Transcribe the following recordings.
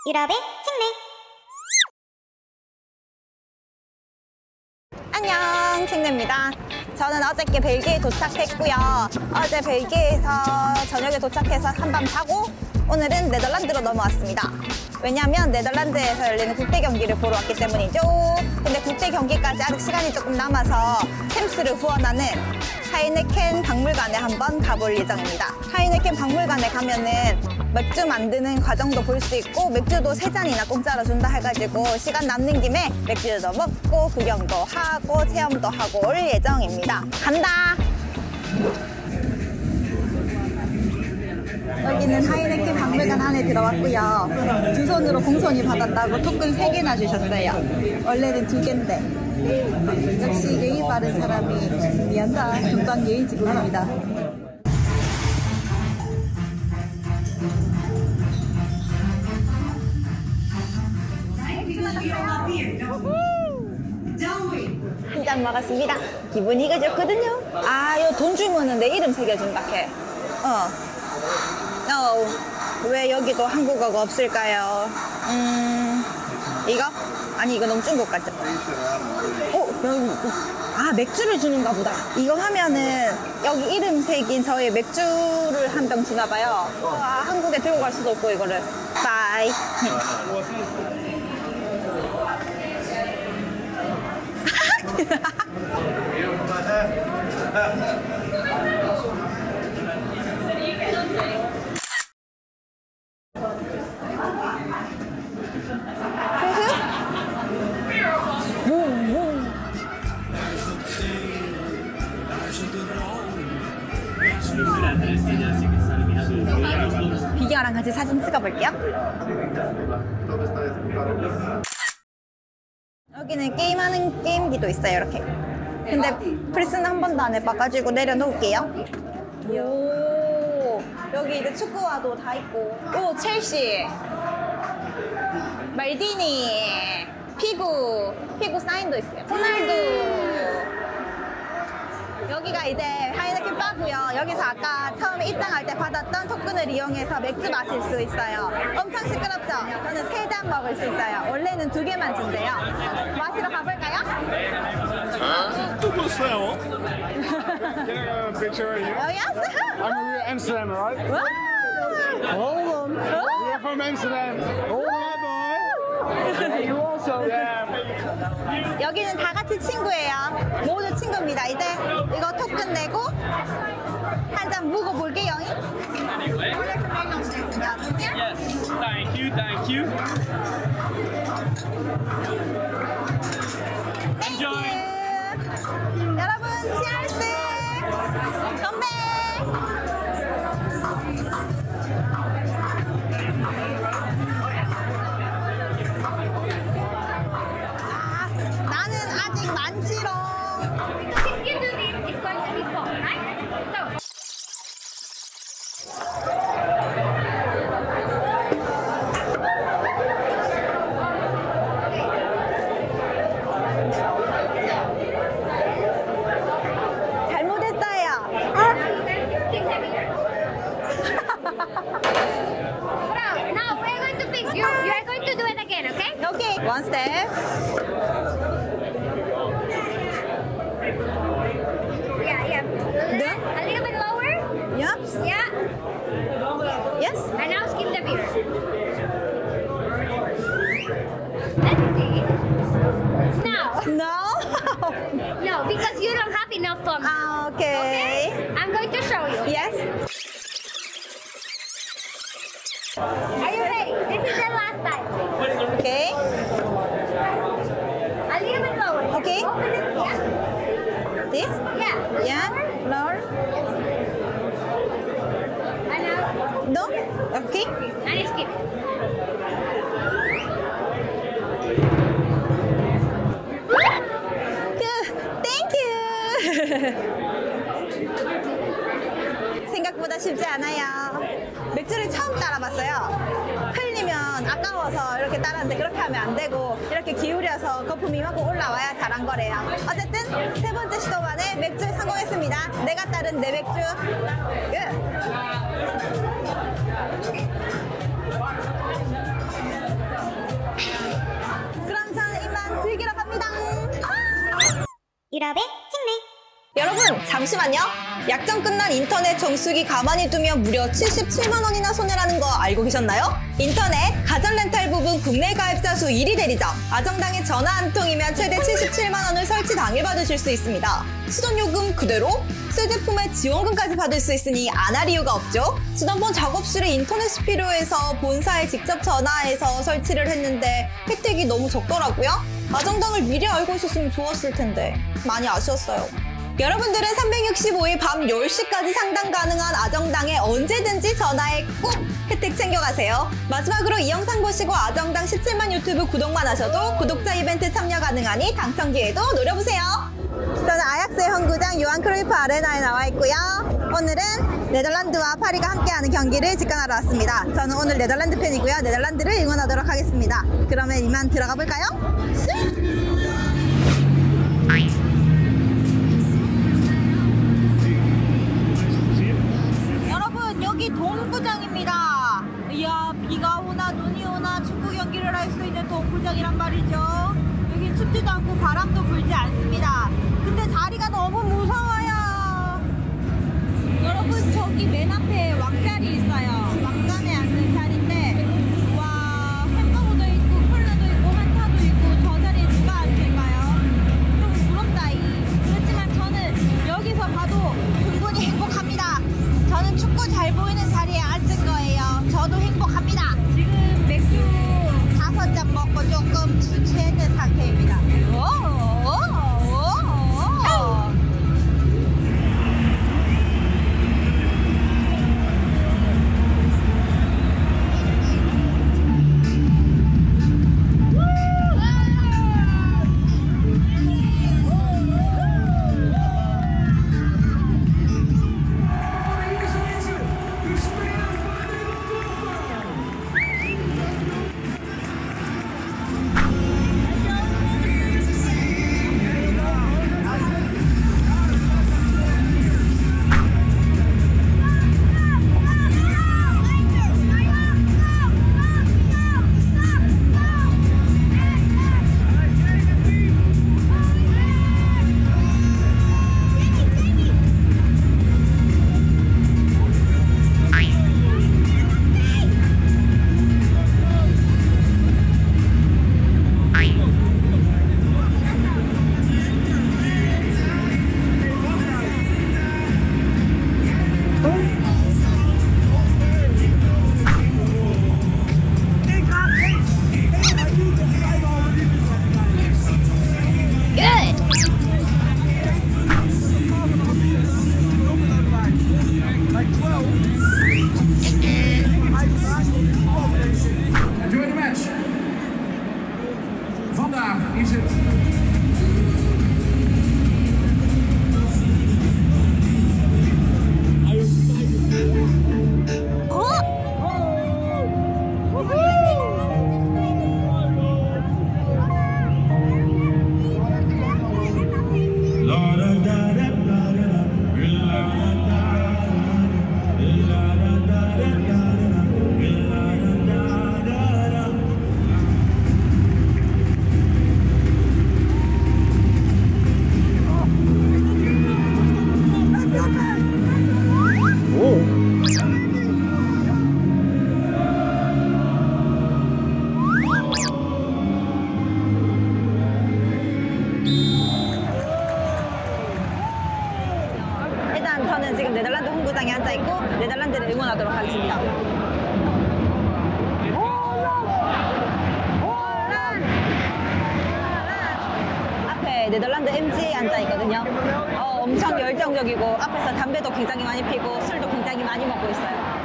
유럽의 책내. 안녕, 책내입니다. 저는 어저께 벨기에 도착했고요. 어제 벨기에에서 저녁에 도착해서 한밤 자고 오늘은 네덜란드로 넘어왔습니다. 왜냐면 네덜란드에서 열리는 국대 경기를 보러 왔기 때문이죠. 근데 국대 경기까지 아직 시간이 조금 남아서 템스를 후원하는 하이네켄 박물관에 한번 가볼 예정입니다. 하이네켄 박물관에 가면은 맥주 만드는 과정도 볼 수 있고 맥주도 3잔이나 공짜로 준다 해가지고 시간 남는 김에 맥주도 먹고 구경도 하고 체험도 하고 올 예정입니다. 간다! 여기는 하이네켄 박물관 안에 들어왔고요. 두 손으로 공손히 받았다고 토큰 3개나 주셨어요. 원래는 2개인데. 역시 예의 바른 사람이 미안다. 금방 예의지국입니다. 한잔 먹었습니다. 기분이 이거 좋거든요. 아, 요 돈 주면은 내 이름 새겨준다 해. 왜 여기도 한국어가 없을까요? 이거? 아니 이거 너무 중국 같죠? 아, 맥주를 주는가 보다. 이거 하면은 여기 이름 새긴 저의 맥주를 한 병 주나 봐요. 아, 한국에 들고 갈 수도 없고 이거를. 바이. 비경이랑 같이 사진 찍어볼게요. 여기는 게임하는 게임기도 있어요, 이렇게. 근데 플스는 한 번도 안 해봐가지고 내려놓을게요. 오, 여기 이제 축구화도 다 있고. 오, 첼시, 말디니, 피구 사인도 있어요. 호날두. 여기가 이제 하이네켄 바고요. 여기서 아까 처음에 입장할 때 받았던 토큰을 이용해서 맥주 마실 수 있어요. 엄청 시끄럽죠? 저는 3잔 먹을 수 있어요. 원래는 2개만 준대요. 마시러 가볼까요? Can I have a picture right here? Oh, yes? I'm from Amsterdam, right? Wow. Hold on. We're from Amsterdam. Hold on, boy. You also. Yeah. 여기는 다 같이 친구예요. 모두 친구입니다. 이제 이거 토큰 내고 한 잔 묵어볼게요. Yes, thank you, thank you. Enjoy. 여러분, 치얼스! 건배! 나는 아직 많지롱. If you do this, it's going to be fun, right? So. 잘못했어요. Now we're going to fix. You are going to do it again, okay? Okay, one step. Yeah. Done? A little bit lower. Yep. Yeah. Yes. And now skip the beer. Let's see. Now. No? No, because you don't have enough fun. Okay. I'm going to show you. Yes. Are you ready? This is the last time. Okay. A little bit lower. Okay. Open it. Yeah. This? Yeah. Yeah. Lower. And now. No? Okay. And skip. Good. Thank you. 생각보다 쉽지 않아요. 맥주를 처음 따라봤어요. 흘리면 아까워서 이렇게 따랐는데 그렇게 하면 안 되고 이렇게 기울여서 거품이 막 올라와야 잘한 거래요. 어쨌든 3번째 시도 만에 맥주에 성공했습니다. 내가 따른 내 맥주. 끝. 유럽의 칭레. 여러분 잠시만요. 약정 끝난 인터넷 정수기 가만히 두면 무려 77만 원이나 손해라는 거 알고 계셨나요? 인터넷 가전 렌탈 부분 국내 가입자 수 1위 대리점 아정당에 전화 한 통이면 최대 77만 원을 설치 당일 받으실 수 있습니다. 수전요금 그대로 새 제품에 지원금까지 받을 수 있으니 안 할 이유가 없죠. 지난번 작업실에 인터넷이 필요해서 본사에 직접 전화해서 설치를 했는데 혜택이 너무 적더라고요. 아정당을 미리 알고 있었으면 좋았을 텐데 많이 아쉬웠어요. 여러분들은 365일 밤 10시까지 상담 가능한 아정당에 언제든지 전화해 꼭 혜택 챙겨가세요. 마지막으로 이 영상 보시고 아정당 17만 유튜브 구독만 하셔도 구독자 이벤트 참여 가능하니 당첨 기회도 노려보세요. 저는 아약스의 홈구장 요한 크루이프 아레나에 나와 있고요. 오늘은 네덜란드와 파리가 함께하는 경기를 직관하러 왔습니다. 저는 오늘 네덜란드 팬이고요. 네덜란드를 응원하도록 하겠습니다. 그러면 이만 들어가 볼까요? 여러분 여기 돔구장입니다. 이야 비가 오나 눈이 오나 축구 경기를 할 수 있는 돔구장이란 말이죠. 여기 춥지도 않고 바람도 불지 않습니다. 근데 자리가 너무 무서워요. 여러분 저기 맨 앞에 왕자리 있어요. 왕관에 앉는 자리인데 와 햄버거도 있고 콜라도 있고 한타도 있고 저 자리에 누가 앉을까요? 좀 부럽다. 그렇지만 저는 여기서 봐도 충분히 행복합니다. 저는 축구 잘 보이는 자리에 앉은 거예요. 저도 행복합니다. 지금 맥주 5잔 먹고 조금 취했는 상태입니다. Enjoy the match. Vandaag is het 일단 저는 지금 네덜란드 홈구장에 앉아있고 네덜란드를 응원하도록 하겠습니다. 앞에 네덜란드 MG에 앉아있거든요. 엄청 열정적이고 앞에서 담배도 굉장히 많이 피고 술도 굉장히 많이 먹고 있어요.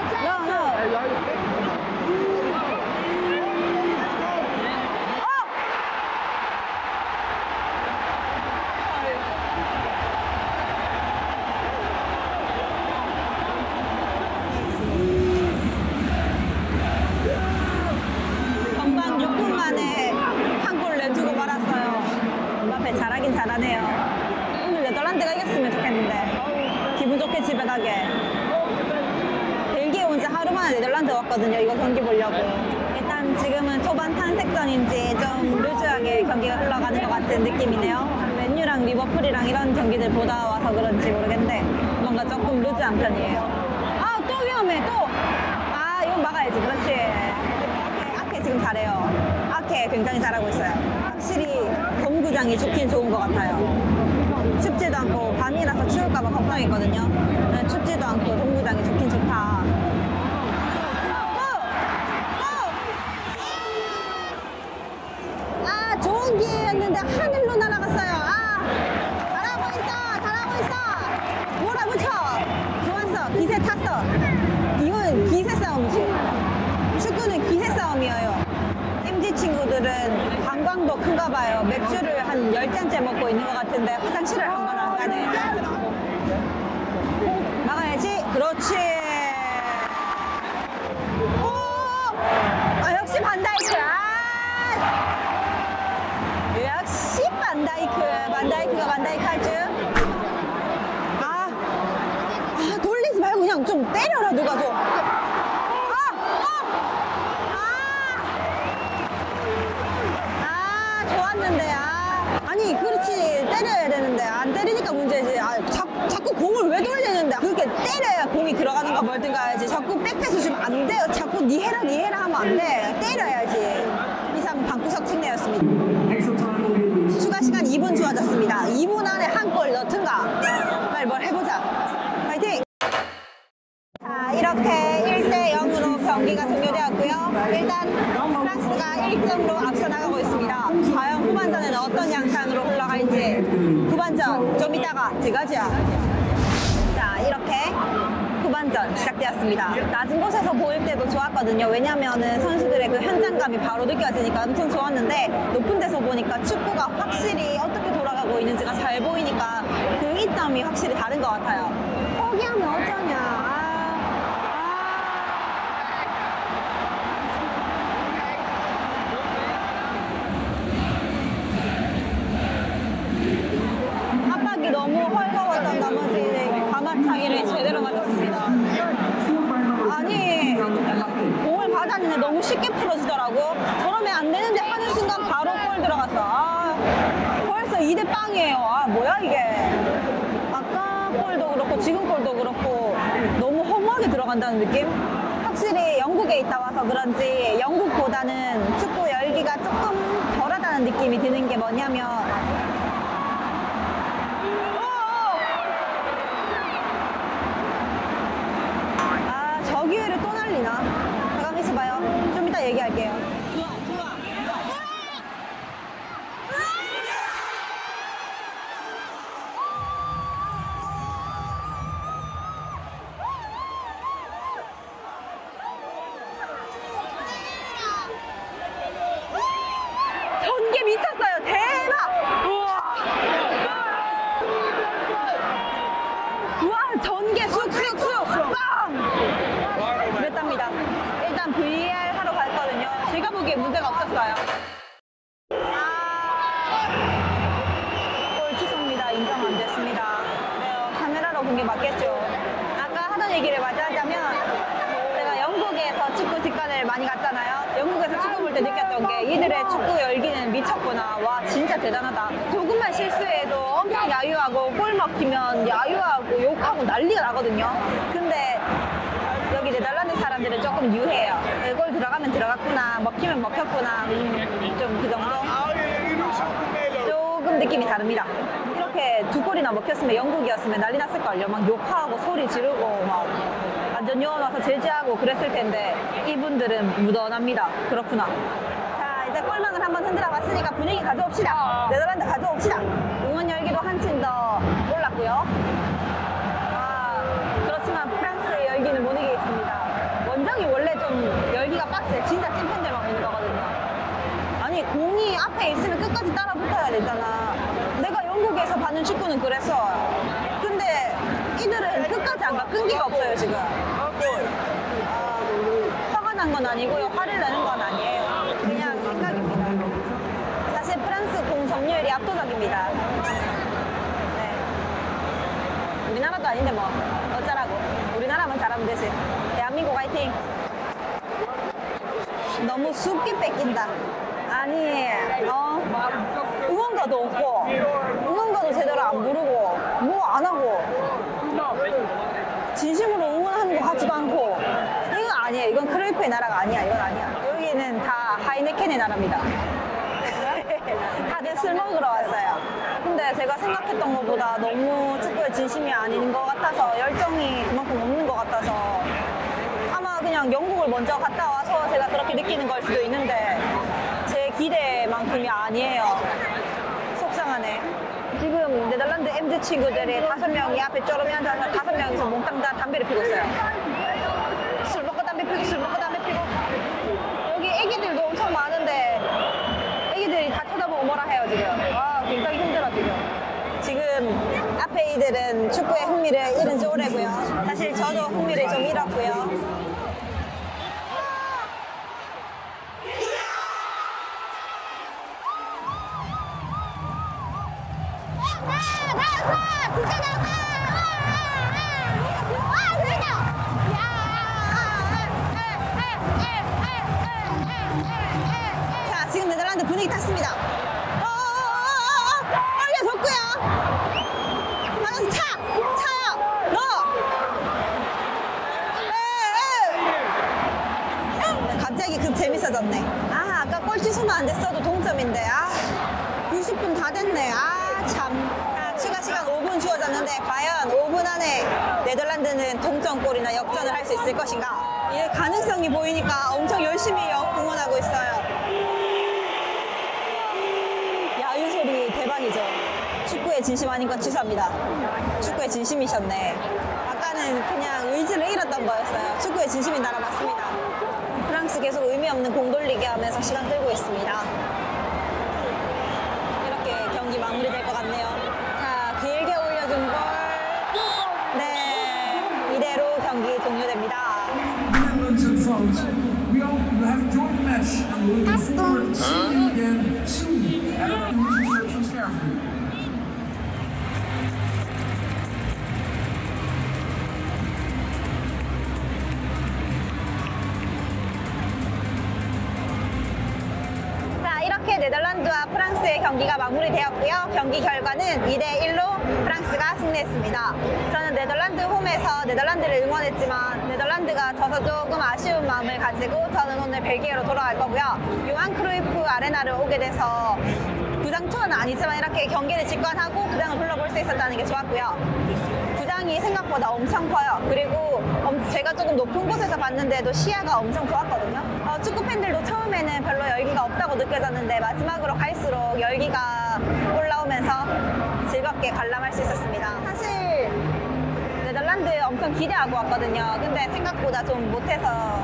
전반 6분 만에 한 골 내주고 말았어요. 음바페 잘하긴 잘하네요. 오늘 네덜란드가 이겼으면 좋겠는데 기분 좋게 집에 가게. 벨기에 온 지 하루 만에 네덜란드 왔거든요. 이거 경기 보려고. 일단 지금은 초반 탄색전인지 좀 루즈하게 경기가 흘러가는 것 같은 느낌이네요. 맨유랑 리버풀이랑 이런 경기들 보다 와서 그런지 모르겠는데 뭔가 조금 루즈한 편이에요. 아, 또 위험해, 또! 아, 이건 막아야지. 그렇지. 아케 지금 잘해요. 아케 굉장히 잘하고 있어요. 확실히 홈구장이 좋긴 좋은 것 같아요. 춥지도 않고 밤이라서 추울까봐 걱정했거든요. 춥지도 않고 홈구장이 좋긴 좋다. 아, 좋은 기회였는데 하늘로 날아갔어요. 아, 잘하고 있어. 몰아붙여. 좋았어. 기세 탔어. 이건 기세 싸움이지. 축구는 기세 싸움이에요. MZ 친구들은 방광도 큰가 봐요. 맥주를 한 10잔째 먹고 있는 것 같은데 화장실을 한 번 안 가네. 막아야지. 그렇지. 오! 아, 역시 반다이크. 역시 반다이크가 반다이크 할 줄. 돌리지 말고 그냥 좀 때려라, 누가 좀. 좋았는데. 아니, 그렇지. 때려야 되는데 안 때리니까 문제지. 자꾸 공을 왜 돌리는데. 그렇게 때려야 공이 들어가는가 말든가 해야지. 자꾸 백패스 주면 안 돼요. 자꾸 니 해라 하면 안 돼. 때려야지. 이상 방구석 측내였습니다. 추가 시간 2분 주어졌습니다. 2분 안에 한 골 넣든가. 빨리 뭘 해보자. 파이팅! 자, 이렇게 1대0으로 경기가 종료되었고요. 일단 프랑스가 1점으로 앞서 나가고 있습니다. 과연 후반전에는 어떤 양상으로 흘러갈지 후반전 좀 이따가 들어가죠. 자, 이렇게 후반전 시작되었습니다. 낮은 곳에서 보일 때도 좋았거든요. 왜냐면은 선수들의 그 현장감이 바로 느껴지니까 엄청 좋았는데 높은 데서 보니까 축구가 확실히 어떻게 돌아가고 있는지가 잘 보이니까 그 이점이 확실히 다른 것 같아요. 포기하면 어쩌냐. 압박이 너무 헐거웠던 나머지 가마차기를 제대로 맞았습니다. 아니, 공을 받았는데 너무 쉽게 풀어지더라고. 저러면 안 되는데 하는 순간 바로 골 들어갔어. 벌써 2대 빵이에요. 뭐야 이게. 아까 골도 그렇고 지금 골도 그렇고 너무 허무하게 들어간다는 느낌? 확실히 영국에 있다 와서 그런지 영국보다는 축구 열기가 조금 덜하다는 느낌이 드는 게 뭐냐면 저 기회를 또 날리나? 잠깐 있어봐요. 좀 이따 얘기할게요. 전개 미쳤어요. 대박! 우와, 전개 쑥쑥쑥 빵! 그랬답니다. 일단 VAR 하러 갔거든요. 제가 보기에 문제가 없었어요. 골 취소입니다. 인정 안 됐습니다. 카메라로 본 게 맞겠죠. 아까 하던 얘기를 마저 하자면 제가 영국에서 축구 직관을 많이 갔잖아요. 영국에서 축구 볼 때 느꼈던 게 이들의 축구 열기는 미쳤구나. 와, 진짜 대단하다. 조금만 실수해도 엄청 야유하고 골 먹히면 야유하고 욕하고 난리가 나거든요. 근데 여기 네덜란드 사람들은 조금 유해요. 골 들어가면 들어갔구나, 먹히면 먹혔구나, 좀 그 정도? 조금 느낌이 다릅니다. 이렇게 2골이나 먹혔으면 영국이었으면 난리 났을걸요. 막 욕하고 소리 지르고 막 완전 요원와서 제지하고 그랬을 텐데 이분들은 무던합니다. 그렇구나. 자, 이제 골망을 한번 흔들어 봤으니까 분위기 가져옵시다. 네덜란드 가져옵시다. 응원 열기도 한층 더 올랐고요. 그렇지만 프랑스의 열기는 못 이기겠습니다. 원정이 원래 좀 열기가 빡세. 진짜 찐팬들만 있는 거거든요. 아니, 공이 앞에 있으면 끝까지 따라 붙어야 되잖아. 내가 영국에서 봤는 축구는 그랬어. 근데 이들은 끝까지 안 가. 끈기가 없어요, 지금. 화가 난 건 아니고요. 화를 내는 건 아니에요. 그냥 생각입니다. 사실 프랑스 공 점유율이 압도적입니다. 네. 우리나라도 아닌데 뭐 어쩌라고. 우리나라만 잘하면 되지. 대한민국 화이팅. 너무 숲기 뺏긴다. 아니, 응원가도 없고, 응원가도 제대로 안 부르고, 뭐 안 하고, 진심으로 응원하는 것 같지도 않고, 이건 아니에요. 이건 크루이프의 나라가 아니야. 이건 아니야. 여기는 다 하이네켄의 나라입니다. 다들 술 먹으러 왔어요. 근데 제가 생각했던 것보다 너무 축구에 진심이 아닌 것 같아서, 열정이 그만큼 없는 것 같아서, 아마 그냥 영국을 먼저 갔다 와서 제가 그렇게 느끼는 걸 수도 있는데, 제 기대만큼이 아니에요. 속상하네. 지금 네덜란드 MZ 친구들이 5명이 앞에 쪼르미 앉아서 5명이서 몽땅 다 담배를 피고 있어요. 술 먹고 담배 피고, 술 먹고 담배 피고. 여기 애기들도 엄청 많은데 애기들이 다 쳐다보고 뭐라 해요 지금. 와, 굉장히 힘들어 지금. 앞에 이들은 축구에 흥미를 잃은 지 오래고요. 사실 저도 흥미를 좀 잃었고요. 진짜 나가! 와, 재밌다! 자, 지금 네덜란드 분위기 탔습니다. 올려줬고요. 하면서 차요. 갑자기 급 재밌어졌네. 아까 골 취소만 안 됐어도 동점인데. 90분 다 됐네. 참. 추가 시간 5분 주어졌는데 과연 5분 안에 네덜란드는 동점골이나 역전을 할 수 있을 것인가? 이 가능성이 보이니까 엄청 열심히 응원하고 있어요. 야유 소리 대박이죠. 축구에 진심 아닌 건 취소합니다. 축구에 진심이셨네. 아까는 그냥 의지를 잃었던 거였어요. 축구에 진심인 나라 맞습니다. 프랑스 계속 의미 없는 공 돌리기 하면서 시간 끌고 있습니다. 이렇게 경기 마무리될 것 같네요. 길게 올려준 걸. 네, 이대로 경기 종료됩니다. Netherlands and France, we all have enjoyed the match and we're looking forward to seeing you again soon at our instructions carefully. 이렇게 네덜란드와 프랑스의 경기가 마무리되었고요. 경기 결과는 2대1로 프랑스가 승리했습니다. 저는 네덜란드 홈에서 네덜란드를 응원했지만 네덜란드가 져서 조금 아쉬운 마음을 가지고 저는 오늘 벨기에로 돌아갈 거고요. 요한 크루이프 아레나를 오게 돼서 구장 투어는 아니지만 이렇게 경기를 직관하고 구장을 둘러볼 수 있었다는 게 좋았고요. 구장이 생각보다 엄청 커요. 그리고 제가 조금 높은 곳에서 봤는데도 시야가 엄청 좋았거든요. 축구 팬들도 처음에는 별로 열기가 없다고 느껴졌는데 마지막으로 갈수록 열기가 올라오면서 즐겁게 관람할 수 있었습니다. 사실 네덜란드 엄청 기대하고 왔거든요. 근데 생각보다 좀 못해서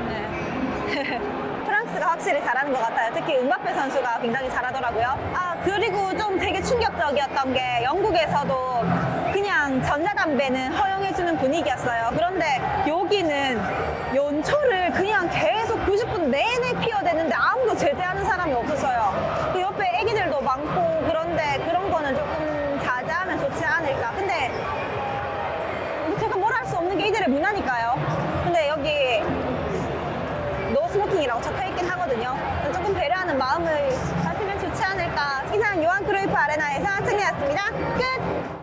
프랑스가 확실히 잘하는 것 같아요. 특히 음바페 선수가 굉장히 잘하더라고요. 그리고 좀 되게 충격적이었던 게 영국에서도 그냥 전자담배는 허용해주는 분위기였어요. 그런데 여기는 연초를 그냥 계속 90분 내내 피워대는데 아무도 제재하는 사람이 없었어요. 그 옆에 애기들도 많고 그런데 그런 거는 조금 자제하면 좋지 않을까. 근데 제가 뭘 할 수 없는 게 이들의 문화니까요. 근데 여기 노 스모킹이라고 적혀있긴 하거든요. 조금 배려하는 마음을 가지면 좋지 않을까. 이상 요한 크루이프 아레나에서 승리였습니다. 끝!